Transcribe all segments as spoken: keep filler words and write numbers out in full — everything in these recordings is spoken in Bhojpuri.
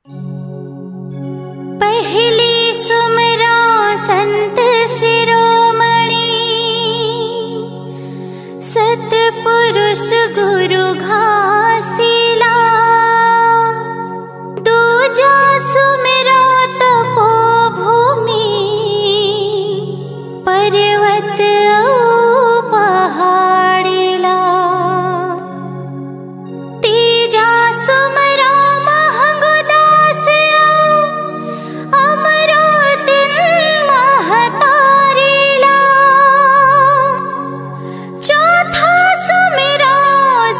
पहली सुमरा संत शिरोमणि, सतपुरुष गुरु घासीला। दूजा सुमरा तपोभूमि, पर्वत पहाड़ीला। तीजा सुमरा महंगदास अमरो दिन महतारीला। चौथा सुमरा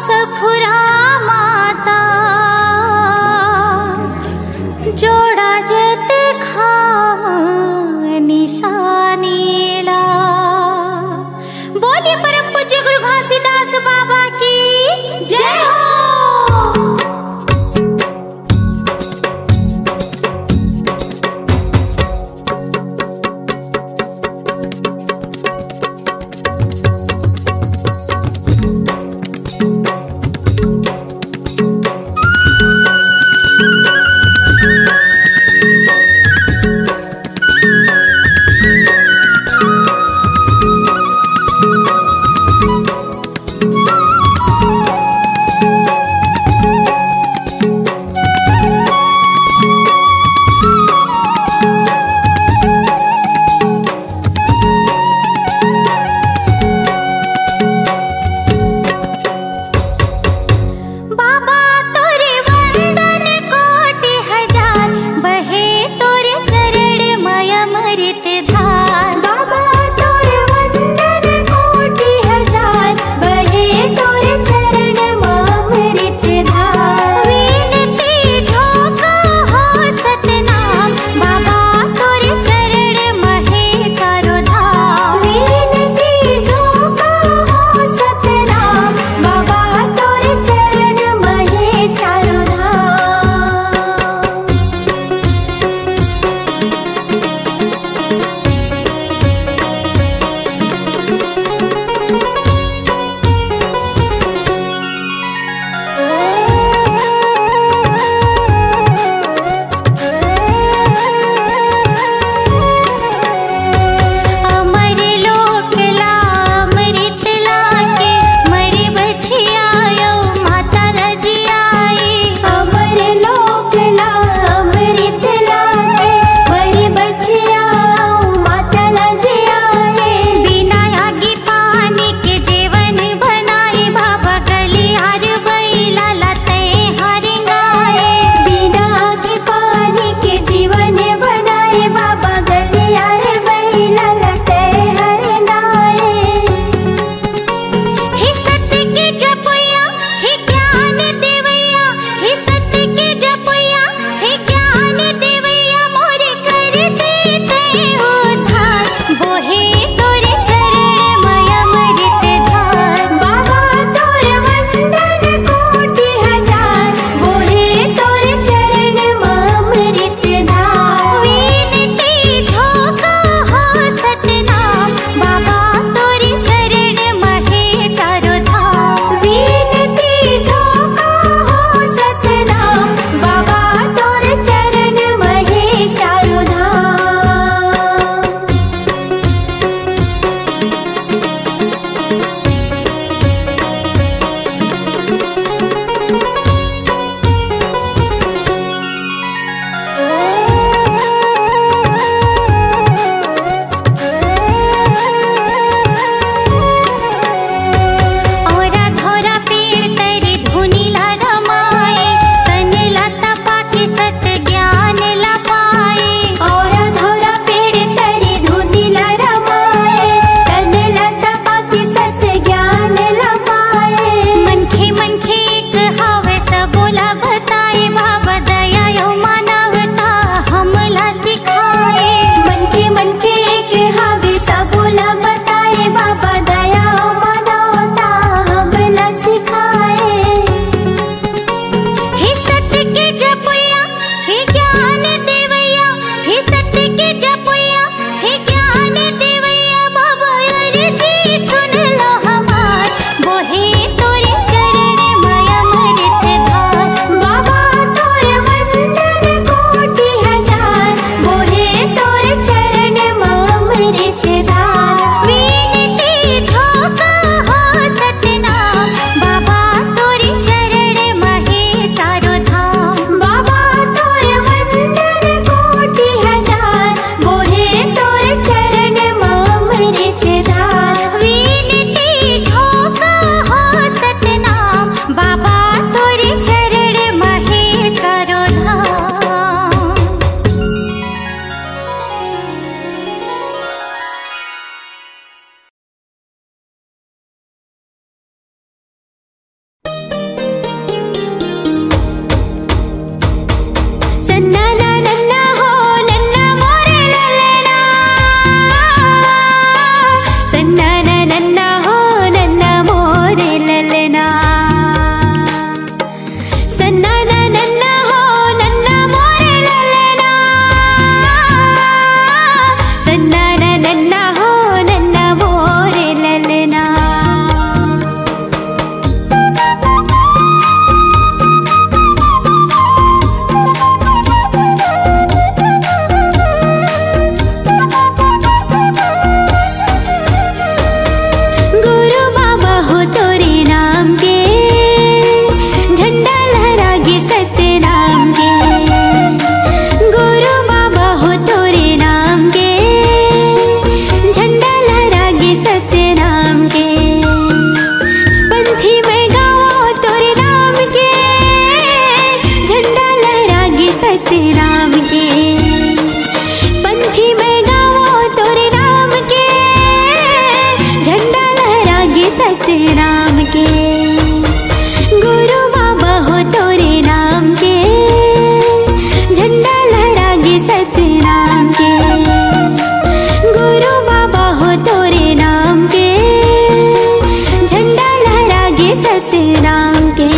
सतनाम के। गुरु बाबा हो तोरे नाम के, झंडा लहरागे सतनाम के। गुरु बाबा हो तोरे नाम के, झंडा लहरागे सतनाम के।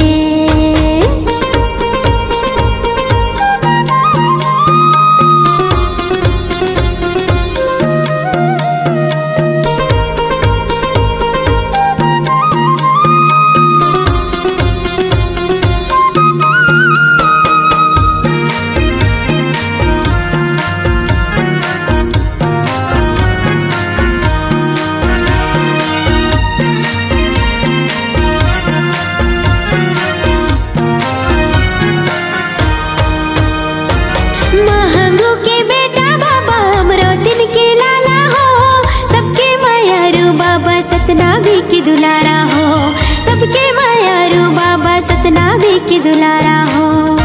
महंगू के बेटा बाबा अमरोतिन के लाला हो, सबके मायारू बाबा सतनामी के दुलारा हो। सबके मायारू बाबा सतनामी के दुलारा हो।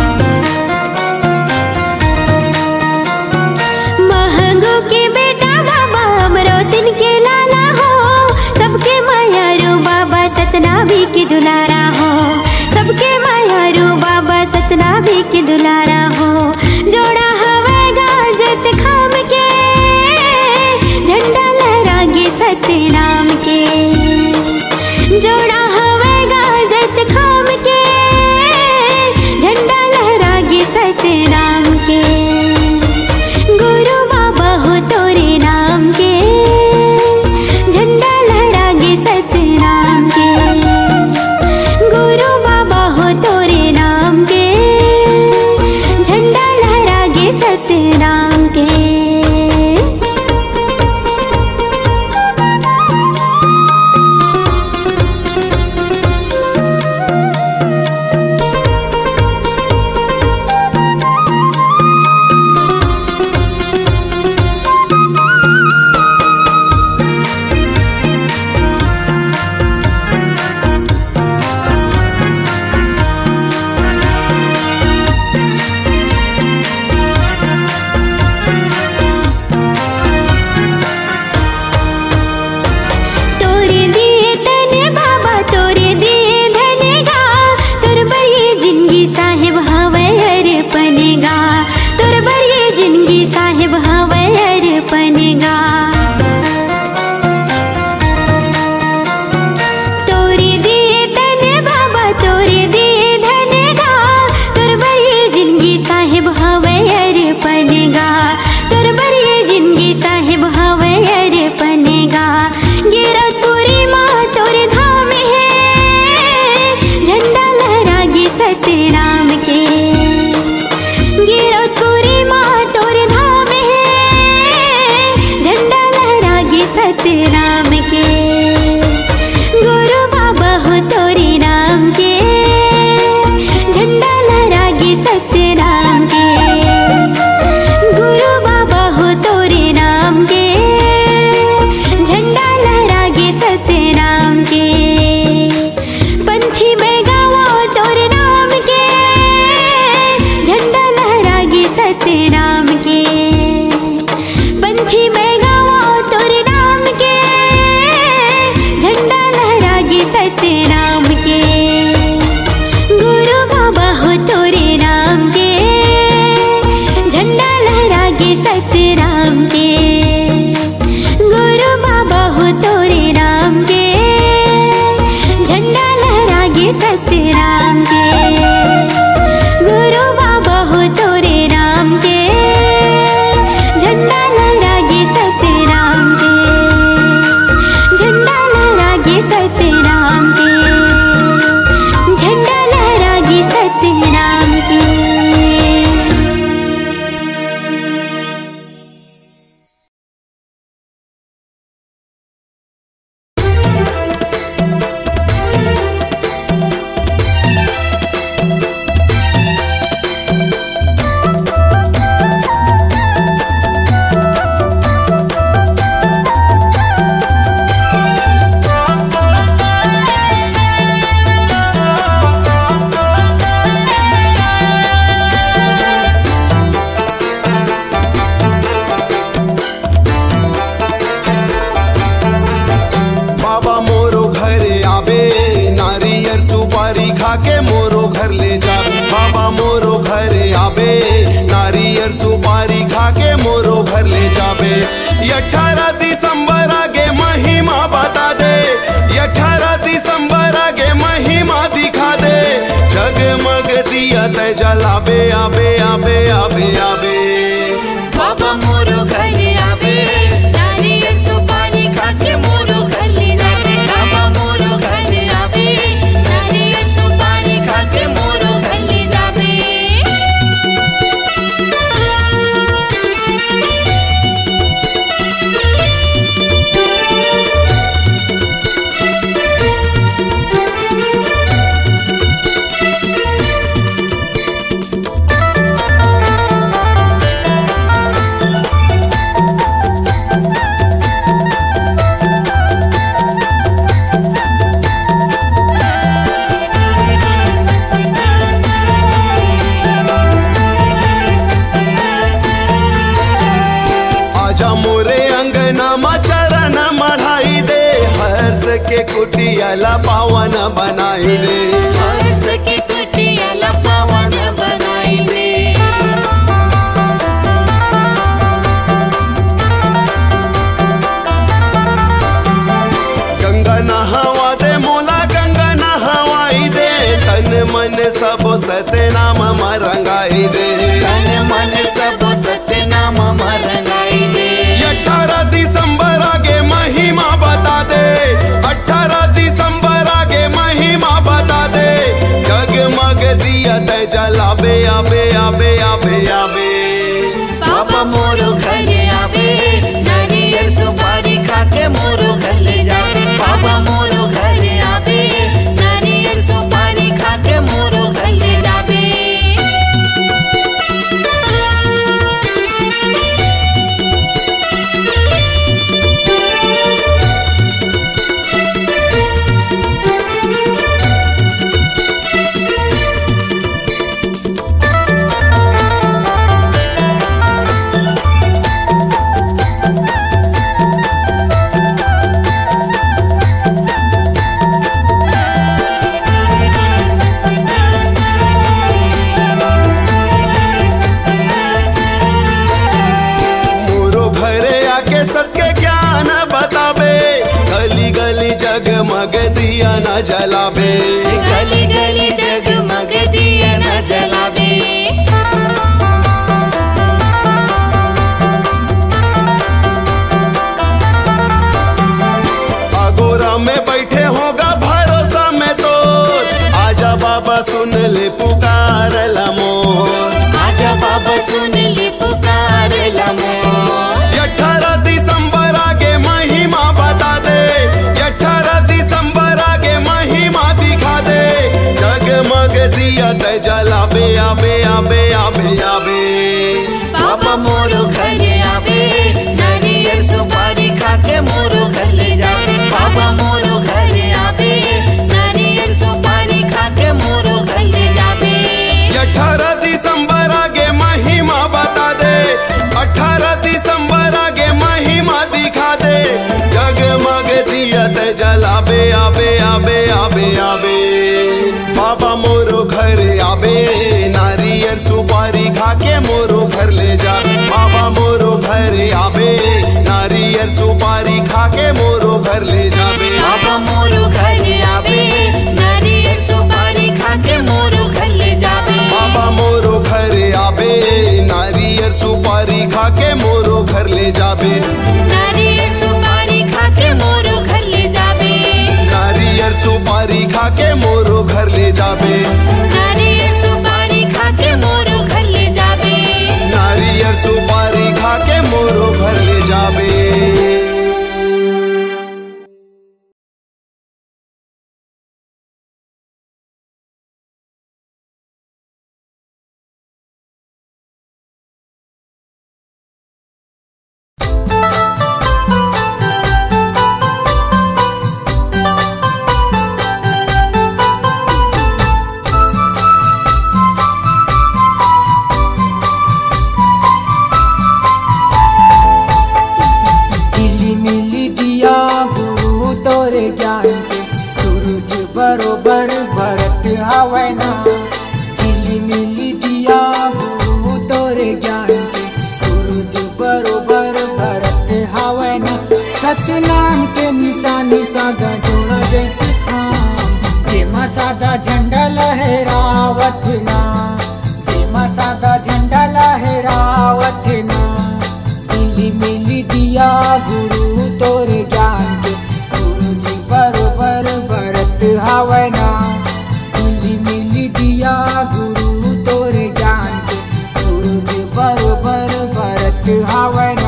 महंगू के बेटा बाबा अमरोतिन के लाला हो, सबके मायारू बाबा सतनामी के दुलारा हो। सबके मायारू बाबा सतनामी के दुलारा हो। जोड़ा हवेगा जत खाम के, झंडा लहरागे सतनाम के। जोड़ा हवेगा जत खाम के, झंडा लहरागे सतनाम के। गुरु बाबा हो तोरे नाम के, झंडा लहरागे सतनाम के। गुरु बाबा हो तोरे नाम के, घर ले जाबे। बाबा मोरो घर आबे, नारियल सुपारी खा के मोरो घर ले जाबे। अठारह दिसंबर आगे महिमा बता दे, अठारह दिसंबर आगे महिमा दिखा दे। जगमग दिया ते जलाबे, आबे आबे आबे आबे। बाबा मोरो घर आबे, नारियल सुपारी खा के मोरो घर ले जाबे। बाबा मोरो घर आबे, नारियल सुपारी खा के मोरो घर ले जाबे। के कुटियाला पावन बनाई दे, हर्ष के कुटियाला पावन बनाई दे। गंगा नहावा दे मोला, गंगा नहवाई दे। तन मन सब सत्य नाम मरंगाई दे, तन मन सब सत्य नाम मरंगाई दे। अठारह दिसंबर आगे महिमा बता दे, अठारह दिसंबर आगे महिमा बता दे। जगमग दिया ते जलाबे, आबे आबे आबे आबे। बाबा मोरो घर आबे, नारियल सुपारी खा के मोरो घर ले जाबे। बाबा मोरो घर आबे, नारियल सुपारी खा के मोरो घर ले जाबे। सबके ज्ञान बताबे, गली गली जगमग दिया न जलाबे। गली गली जगमग दिया न जलाबे। अगोरा में बैठे होगा भरोसा में तो, आजा बाबा सुन ले पुकार मोर। आजा बाबा सुन ले पुकार मोर। अठारह दिसंबर आगे महिमा बता दे, अठारह दिसंबर आगे महिमा दिखा दे। जगमग दिया ते जलाबे, आबे आबे आबे आबे। बाबा मोरो घर आबे, नारियल सुपारी खा के मोरो घर ले जाबे। बाबा मोरो घर आबे, नारियल सुपारी खा के मोरो घर ले जाबे। अठारह दिसंबर आगे महिमा बता दे, अठारह दिसंबर आगे महिमा दिखा दे। जगमग दिया ते जलाबे, आबे आबे आबे आबे। बाबा मोरो घर आबे, नारियल सुपारी खा के मोरो घर ले जाबे। बाबा मोरो घर आबे, नारियल सुपारी खा के मोरो घर ले जाबे। बाबा मोरो घर आबे, नारियल सुपारी खा के मोरो घर ले जाबे। बाबा मोरो घर आबे, नारियल सुपारी खा के मोरो घर ले जाबे। नारियल सुपारी खा के मोरो घर ले जाबे। नारियल सुपारी खा के मोरो घर ले जाबे। नारियल सुपारी खा के मोरो घर ले जाबे। नारियल सुपारी खा के मोरो घर ले जाबे। सादा जोड़ा जैती खाम जेमा सादा झंडा लहरावत ना जेमा सादा झंडा लहरावत ना चिली मिली दिया गुरु तोरे ज्ञान के सूरज बरोबर बरत हवे ना चिली मिली दिया गुरु तोरे ज्ञान के सूरज बरोबर बरत हवे ना।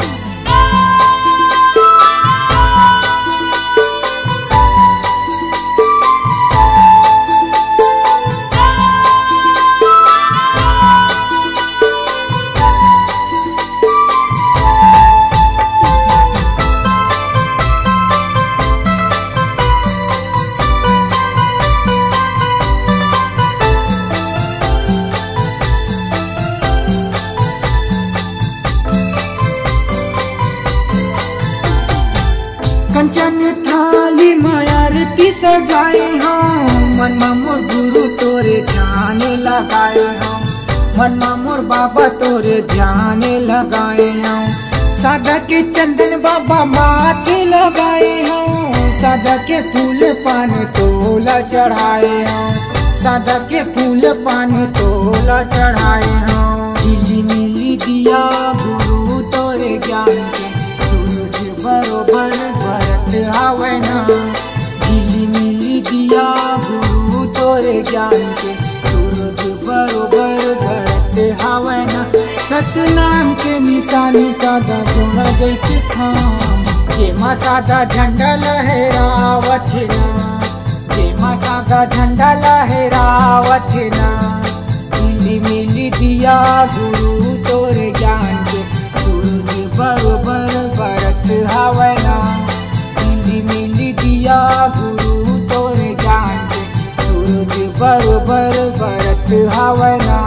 कंचन थाली मायारती सजाए हम मन मोर गुरु तोरे ध्यान लगाए हम मन मोर बाबा तोरे ध्यान लगाए हम सादा के चंदन बाबा माथे लगाए हम सादा के फूल पान तोला चढ़ाए हम सादा के फूल पान तोला चढ़ाए हम चिली मिली दिया गुरु तोरे ज्ञान के सूरज बरोबर बरत हवे ना चिली मिली दिया गुरु तोरे ज्ञान के सूरज बरोबर बरत हवे ना सतनाम के निशानी सादा जोड़ा जैती खाम जेमा सादा झंडा लहरावत ना जेमा सादा झंडा लहरावत ना चिली मिली दिया गुरु तोरे ज्ञान के सूरज बरोबर बरत हवे ना चिली मिली दिया गुरु तोरे ज्ञान के सूरज बरोबर बरत हवे ना।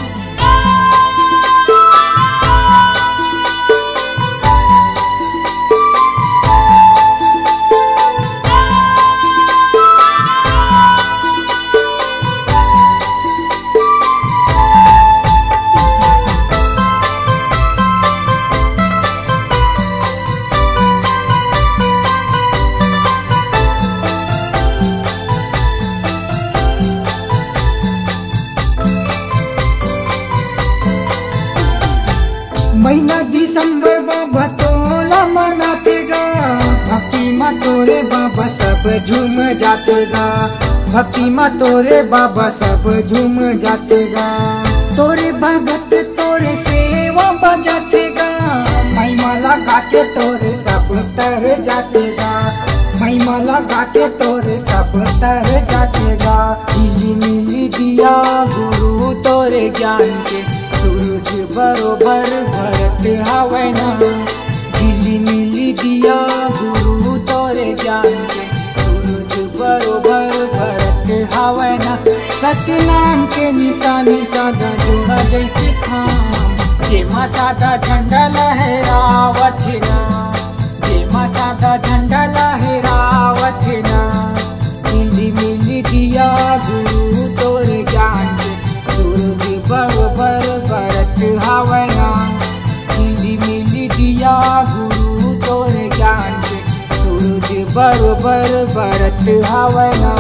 महीना दिसंबर बाबा तोला मनातेगा भक्ति माँ तोरे बाबा सब झूम जातेगा भक्ति माँ तोरे बाबा सब झूम जातेगा तोरे भगत तोरे सेवा बजातेगा महिमा लगा के तोरे सब तर जातेगा महिमा लगा के तोरे सब तर जातेगा चिली मिली दिया गुरु तोरे ज्ञान के सूरज बरोबर भरत हवे ना चिली मिली दिया गुरु तोरे ज्ञान के सूरज बरोबर भरत हवे ना सतनाम के निशानी सादा जोड़ा जैती खाम जेमा सादा झंडा लहरावत ना जेमा सादा झंडा लहरावत ना चिली मिली दिया गुरु तोरे ज्ञान के सूरज बरोबर बरत हवे ना चिली मिली दिया गुरु तोरे ज्ञान के सूरज बरोबर बरत हवे ना।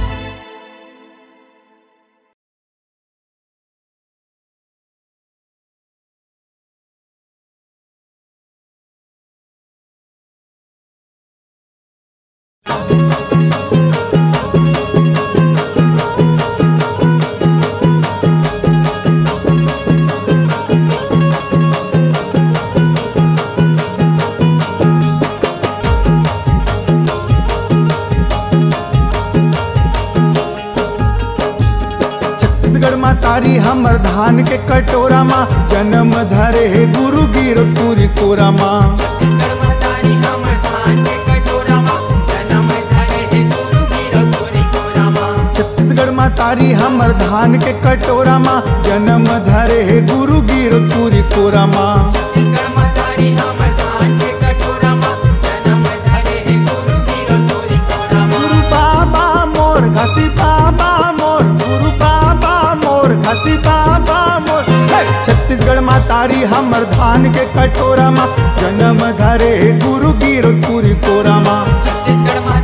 तारी हमर धान के कटोरा माँ जन्म धरे हे गुरु गिर पूरी कोरा माँ छत्तीसगढ़ में तारी हमर धान के कटोरा माँ जन्म धरे हे गुरु गिर पूरी कोरा माँ छत्तीसगढ़ माँ तारी हमर धान के कटोरा माँ जन्म धरे हे गुरु गिर पूरी कोरा माँ छत्तीसगढ़ में तारी हमर धान के कटोरा माँ जन्म धरे हे गुरु गिर पूरी कोरा माँ गुरु बाबा मोर घसी बाबा मोर गुरु बाबा मोर घसी बाबा मोर छत्तीसगढ़ माँ तारी हमर धान के कटोरा माँ जन्म धरे गुरु गिर पूरी कोरा माँ छत्तीसगढ़ में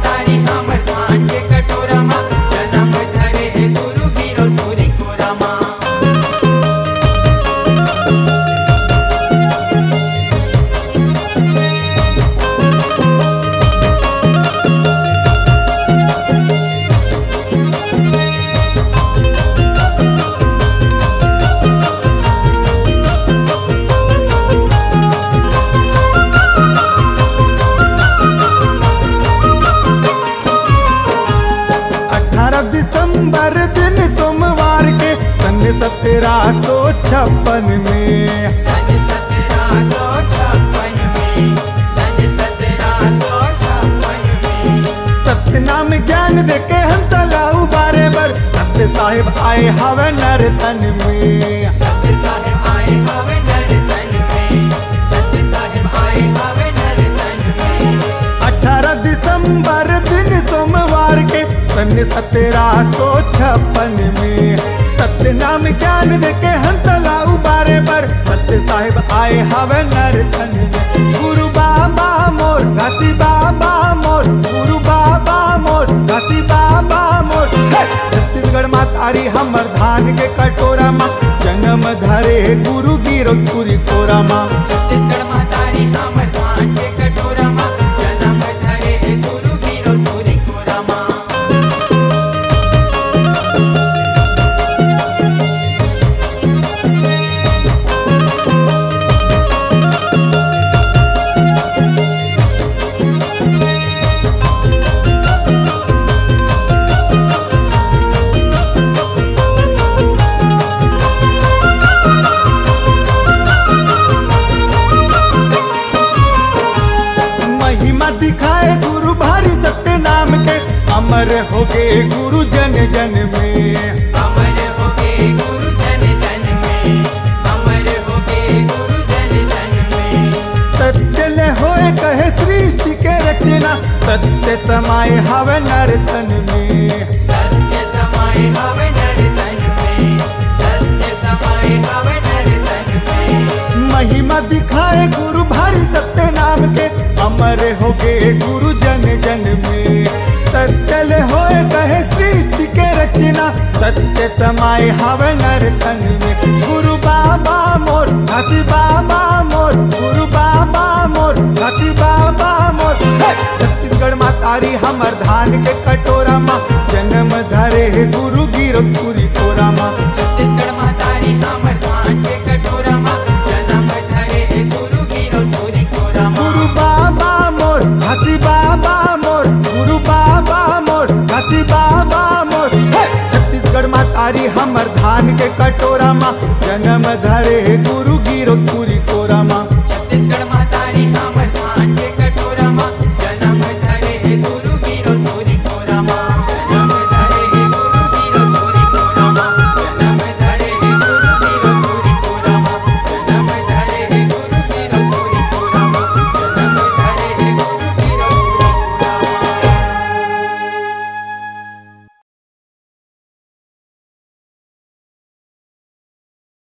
सत्रह सौ छप्पन में सन सत्रह सौ छप्पन में सन सत्रह सौ छप्पन में सतनाम ज्ञान देके हंसला उबारे बर सत्य साहिब आए हवे नर्तन में सत्य साहिब आए हवे नर्तन में सत्य साहिब आए हवे नर्तन में अठारह दिसंबर दिन सोमवार के सन सत्रह सौ छप्पन में सतनाम ज्ञान देके हंसला उबारे पर सत्य साहिब आए हवे नर्तन में गुरु बाबा मोर घासी बाबा मोर गुरु बाबा मोर घासी बाबा मोर हे! छत्तीसगढ़ माँ तारी हमर धान के कटोरा माँ जन्म धरे गुरु गिरपुरी कोरा माँ छत्तीसगढ़ मातारी हमर धान के कटोरा माँ जन्म धरे गुरु गिरपुरी कोरा माँ दिखाए गुरु भारी सत्य नाम के अमर हो गए गुरु जन जन में अमर हो गए गुरु जन जन में अमर हो गए गुरु जन जन में सत्य ले होए कहे सृष्टि के रचना सत्य समाये हवे नर्तन में सत्य समाये हवे नर्तन में सत्य समाये हवे नर्तन में महिमा दिखाए गुरु भारी सत्य नाम के अमर हो गए गुरु जन जन में सत्य ले होए कहे सृष्टि के रचना सत्य समाये हवे नर्तन में गुरु बाबा मोर घासी बाबा मोर गुरु बाबा मोर घासी बाबा मोर हे! छत्तीसगढ़ माँ तारी हमर धान के कटोरा माँ जन्म धरे गुरु गिरपुरी कोरा माँ छत्तीसगढ़ मातारी हमर धान के कटोरा माँ जन्म धरे गुरु गिरपुरी कोरा माँ गुरु बाबा मोर घासी बाबा मोर गुरु बाबा मोर घासी बाबा मोर हे! छत्तीसगढ़ माँ तारी हमर धान के कटोरा माँ जन्म धरे गुरु